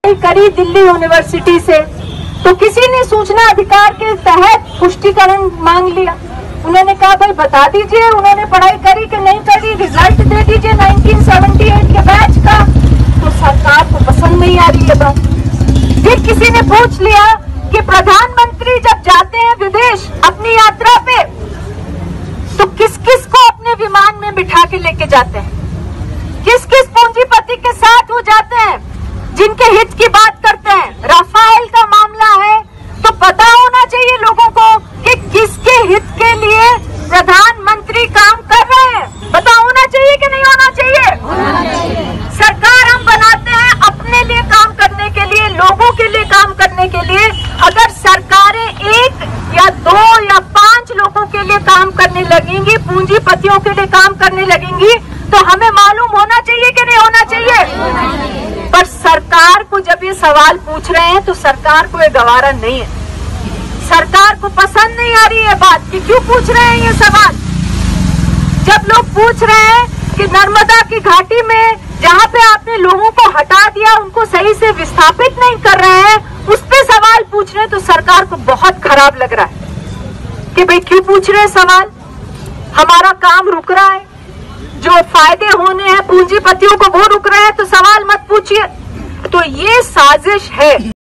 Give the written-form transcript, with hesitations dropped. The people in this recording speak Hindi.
करी दिल्ली यूनिवर्सिटी से, तो किसी ने सूचना अधिकार के तहत पुष्टिकरण मांग लिया। उन्होंने कहा भाई बता दीजिए उन्होंने पढ़ाई करी कि नहीं करी, रिजल्ट दे दीजिए 1978 के बैच का। तो सरकार को पसंद नहीं आ रही है बात। फिर किसी ने पूछ लिया कि प्रधानमंत्री जब जाते हैं विदेश अपनी यात्रा पे तो किस किस को अपने विमान में बिठा के लेके जाते हैं, किस किस पूंजीपति के साथ वो जाते हैं जिनके हित की बात करते हैं। राफेल का मामला है तो पता होना चाहिए लोगों को कि किसके हित के लिए प्रधानमंत्री काम कर रहे हैं। पता होना चाहिए कि नहीं होना चाहिए? सरकार हम बनाते हैं अपने लिए काम करने के लिए, लोगों के लिए काम करने के लिए। अगर सरकारें 1 या 2 या 5 लोगों के लिए काम करने लगेंगी, पूंजीपतियों के लिए काम करने लगेंगी, तो हमें मालूम होना चाहिए कि नहीं होना चाहिए? पर सरकार को जब ये सवाल पूछ रहे हैं तो सरकार को ये गवारा नहीं है। सरकार को पसंद नहीं आ रही है बात कि क्यों पूछ रहे हैं ये सवाल। जब लोग पूछ रहे हैं कि नर्मदा की घाटी में जहाँ पे आपने लोगों को हटा दिया, उनको सही से विस्थापित नहीं कर रहे हैं, उस पे सवाल पूछ रहे हैं, तो सरकार को बहुत खराब लग रहा है कि भाई क्यों पूछ रहे हैं सवाल, हमारा काम रुक रहा है, जो फायदे होने हैं पूंजीपतियों को वो रुक रहे हैं, तो सवाल मत पूछिए। तो ये साजिश है।